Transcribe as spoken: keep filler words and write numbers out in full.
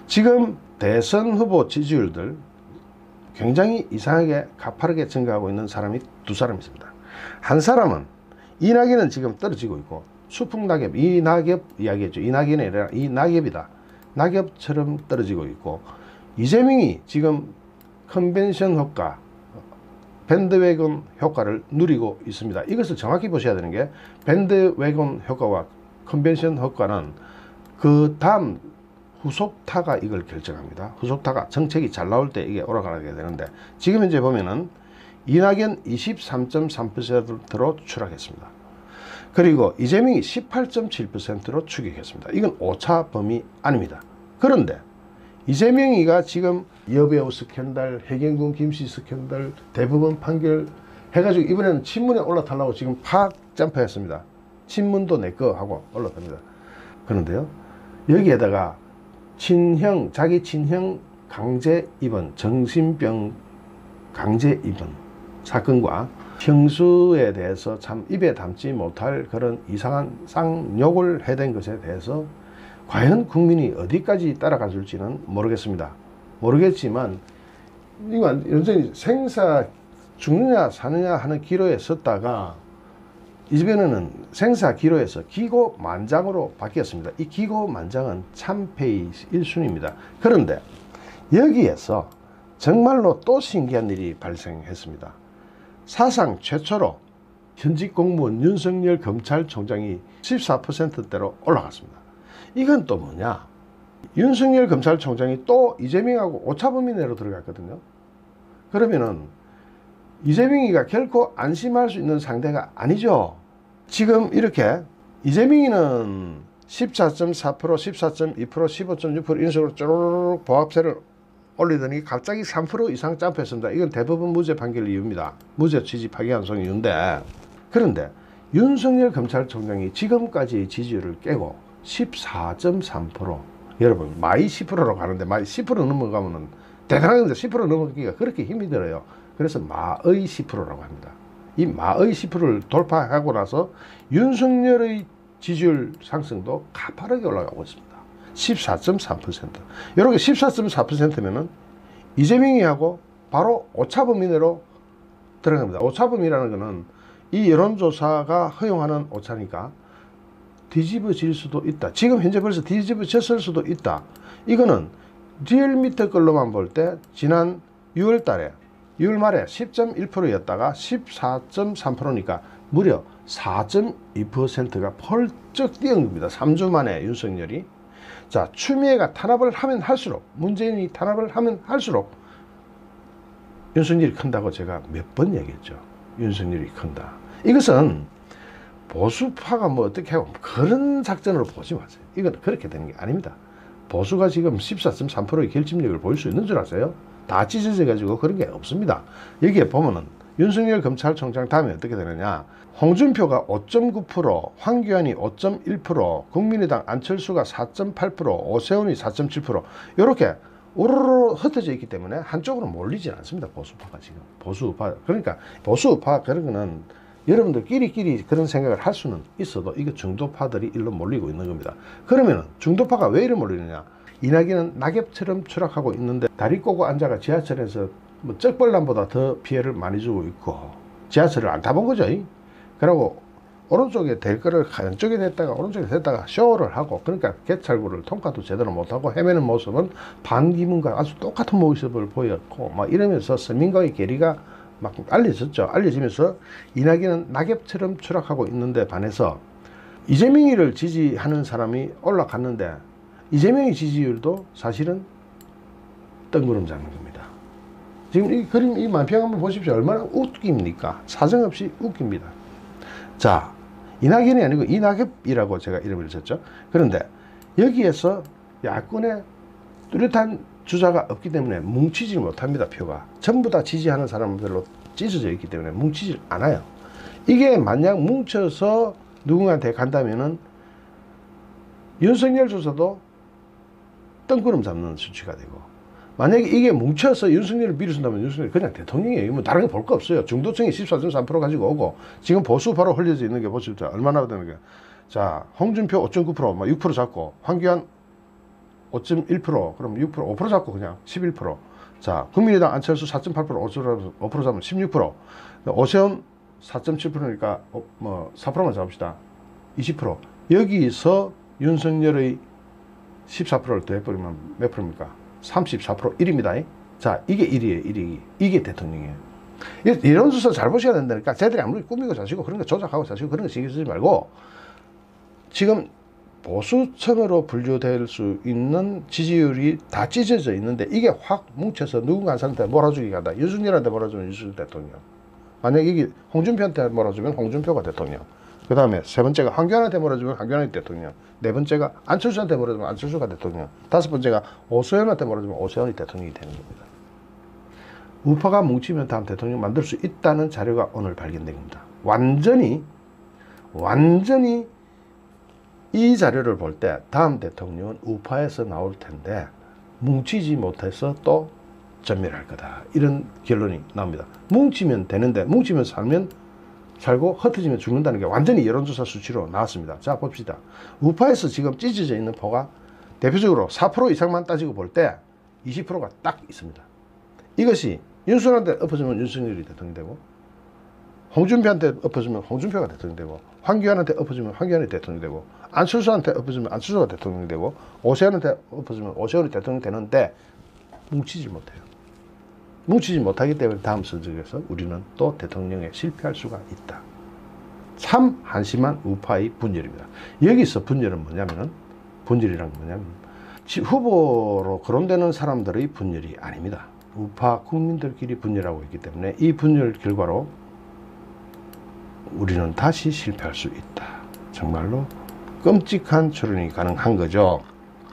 지금 대선 후보 지지율들 굉장히 이상하게 가파르게 증가하고 있는 사람이 두 사람 있습니다. 한 사람은 이낙연은 지금 떨어지고 있고 수풍낙엽, 이 낙엽 이야기했죠. 이 낙연이 아니라 이 낙엽이다. 낙엽처럼 떨어지고 있고, 이재명이 지금 컨벤션 효과, 밴드웨건 효과를 누리고 있습니다. 이것을 정확히 보셔야 되는 게, 밴드웨건 효과와 컨벤션 효과는 그 다음 후속타가 이걸 결정합니다. 후속타가 정책이 잘 나올 때 이게 오르가게 되는데, 지금 현재 보면은 이낙연 이십삼 점 삼 퍼센트로 추락했습니다. 그리고 이재명이 십팔 점 칠 퍼센트로 추격했습니다. 이건 오차 범위 아닙니다. 그런데 이재명이가 지금 여배우 스캔들, 해경군 김씨 스캔들, 대법원 판결 해가지고 이번에는 친문에 올라타려고 지금 팍 점프했습니다. 친문도 내거 하고 올라탑니다. 그런데요, 여기에다가 친형, 자기 친형 강제 입원, 정신병 강제 입원 사건과 형수에 대해서 참 입에 담지 못할 그런 이상한 쌍욕을 해댄 것에 대해서 과연 국민이 어디까지 따라가 줄지는 모르겠습니다. 모르겠지만 이건 완전히 생사 죽느냐 사느냐 하는 기로에 섰다가 이번에는 생사 기로에서 기고만장으로 바뀌었습니다. 이 기고만장은 참패의 일 순위입니다. 그런데 여기에서 정말로 또 신기한 일이 발생했습니다. 사상 최초로 현직 공무원 윤석열 검찰총장이 십사 퍼센트대로 올라갔습니다. 이건 또 뭐냐? 윤석열 검찰총장이 또 이재명하고 오차범위 내로 들어갔거든요. 그러면은 이재명이가 결코 안심할 수 있는 상대가 아니죠. 지금 이렇게 이재명이는 십사 점 사 퍼센트, 십사 점 이 퍼센트, 십오 점 육 퍼센트 이런 식으로 쪼르륵 보합세를 올리더니 갑자기 삼 퍼센트 이상 점프했습니다. 이건 대법원 무죄 판결 이유입니다. 무죄 취지 파기환송 이유인데, 그런데 윤석열 검찰총장이 지금까지 지지율을 깨고 십사 점 삼 퍼센트, 여러분 마이 십 퍼센트로 가는데 마이 십 퍼센트 넘어가면은 대단한데 십 퍼센트 넘어가기가 그렇게 힘이 들어요. 그래서 마의 십 퍼센트라고 합니다. 이 마의 십 퍼센트를 돌파하고 나서 윤석열의 지지율 상승도 가파르게 올라가고 있습니다. 십사 점 삼 퍼센트. 이렇게 십사 점 사 퍼센트면은 이재명이 하고 바로 오차범위 내로 들어갑니다. 오차범위라는 것은 이 여론조사가 허용하는 오차니까 뒤집어질 수도 있다. 지금 현재 벌써 뒤집어졌을 수도 있다. 이거는 리얼미터 걸로만 볼 때 지난 유월 달에 유월 말에 십 점 일 퍼센트였다가 십사 점 삼 퍼센트니까 무려 사 점 이 퍼센트가 펄쩍 뛰어온 겁니다. 삼 주 만에 윤석열이. 자, 추미애가 탄압을 하면 할수록, 문재인이 탄압을 하면 할수록 윤석열이 큰다고 제가 몇 번 얘기했죠. 윤석열이 큰다. 이것은 보수파가 뭐 어떻게 하고 그런 작전으로 보지 마세요. 이건 그렇게 되는 게 아닙니다. 보수가 지금 십사 점 삼 퍼센트의 결집력을 보일 수 있는 줄 아세요? 다 찢어져 가지고 그런 게 없습니다. 여기에 보면은 윤석열 검찰총장 다음에 어떻게 되느냐, 홍준표가 오 점 구 퍼센트, 황교안이 오 점 일 퍼센트, 국민의당 안철수가 사 점 팔 퍼센트, 오세훈이 사 점 칠 퍼센트, 이렇게 우르르 흩어져 있기 때문에 한쪽으로 몰리지 않습니다. 보수파가 지금. 보수파. 그러니까 보수파 그런 거는 여러분들끼리끼리 그런 생각을 할 수는 있어도 이거 중도파들이 일로 몰리고 있는 겁니다. 그러면 중도파가 왜 이리 몰리느냐? 이낙연은 낙엽처럼 추락하고 있는데 다리 꼬고 앉아가 지하철에서 뭐 쩍벌남보다 더 피해를 많이 주고 있고, 지하철을 안 타본 거죠. 그리고 오른쪽에 될 거를 왼쪽에 댔다가 오른쪽에 댔다가 쇼를 하고, 그러니까 개찰구를 통과도 제대로 못하고 헤매는 모습은 반기문과 아주 똑같은 모습을 보였고, 막 이러면서 서민과의 괴리가 막 알려졌죠. 알려지면서 이낙연은 낙엽처럼 추락하고 있는데 반해서 이재명이를 지지하는 사람이 올라갔는데 이재명의 지지율도 사실은 뜬구름 잡는 겁니다. 지금 이 그림, 이 만평 한번 보십시오. 얼마나 웃깁니까? 사정없이 웃깁니다. 자, 이낙연이 아니고 이낙엽이라고 제가 이름을 줬죠. 그런데 여기에서 야권의 뚜렷한 주자가 없기 때문에 뭉치지 못합니다. 표가 전부 다 지지하는 사람들로 찢어져 있기 때문에 뭉치질 않아요. 이게 만약 뭉쳐서 누군가한테 간다면은 윤석열 조사도 뜬구름 잡는 수치가 되고, 만약에 이게 뭉쳐서 윤석열을 밀어준다면 윤석열이 그냥 대통령이에요. 뭐 다른 거 볼 거 없어요. 중도층이 십사 점 삼 퍼센트 가지고 오고, 지금 보수파로 흘려져 있는 게 보십시오. 얼마나 되는 게. 자, 홍준표 오 점 구 퍼센트, 막 육 퍼센트 잡고, 황교안 오 점 일 퍼센트, 그럼 육 퍼센트, 오 퍼센트 잡고 그냥 십일 퍼센트. 자, 국민의당 안철수 사 점 팔 퍼센트, 오 퍼센트 잡으면 십육 퍼센트. 오세훈 사 점 칠 퍼센트니까 어, 뭐 사 퍼센트만 잡읍시다. 이십 퍼센트. 여기서 윤석열의 십사 퍼센트를 더해버리면 몇 프로입니까? 삼십사 퍼센트 일입니다. 자, 이게 일이에요. 일이. 이게 대통령이에요. 이런 수사 잘 보셔야 된다니까. 쟤들이 아무리 꾸미고 자시고 그런 거 조작하고 자시고 그런 거 신경 쓰지 말고, 지금 보수층으로 분류될 수 있는 지지율이 다 찢어져 있는데 이게 확 뭉쳐서 누군가 한 사람한테 몰아주기 간다. 윤석열한테 몰아주면 윤석열 대통령. 만약 이게 홍준표한테 몰아주면 홍준표가 대통령. 그 다음에 세 번째가 황교안한테 몰아주면 황교안이 대통령. 네 번째가 안철수한테 몰아주면 안철수가 대통령. 다섯 번째가 오세훈한테 몰아주면 오세훈이 대통령이 되는 겁니다. 우파가 뭉치면 다음 대통령 만들 수 있다는 자료가 오늘 발견된 겁니다. 완전히 완전히 이 자료를 볼 때 다음 대통령은 우파에서 나올 텐데 뭉치지 못해서 또 전멸할 거다. 이런 결론이 나옵니다. 뭉치면 되는데, 뭉치면 살면 살고 흩어지면 죽는다는 게 완전히 여론조사 수치로 나왔습니다. 자, 봅시다. 우파에서 지금 찢어져 있는 표가 대표적으로 사 퍼센트 이상만 따지고 볼 때 이십 퍼센트가 딱 있습니다. 이것이 윤석열한테 엎어지면 윤석열이 대통령이 되고, 홍준표한테 엎어지면 홍준표가 대통령이 되고, 황교안한테 엎어지면 황교안이 대통령이 되고, 안철수한테 엎어지면 안철수가 대통령이 되고, 오세훈한테 엎어지면 오세훈이 대통령이 되는데 뭉치지 못해요. 뭉치지 못하기 때문에 다음 선거에서 우리는 또 대통령에 실패할 수가 있다. 참 한심한 우파의 분열입니다. 여기서 분열은 뭐냐면은, 분열이란 뭐냐면 후보로 거론되는 사람들의 분열이 아닙니다. 우파 국민들끼리 분열하고 있기 때문에 이 분열 결과로 우리는 다시 실패할 수 있다. 정말로 끔찍한 추론이 가능한 거죠.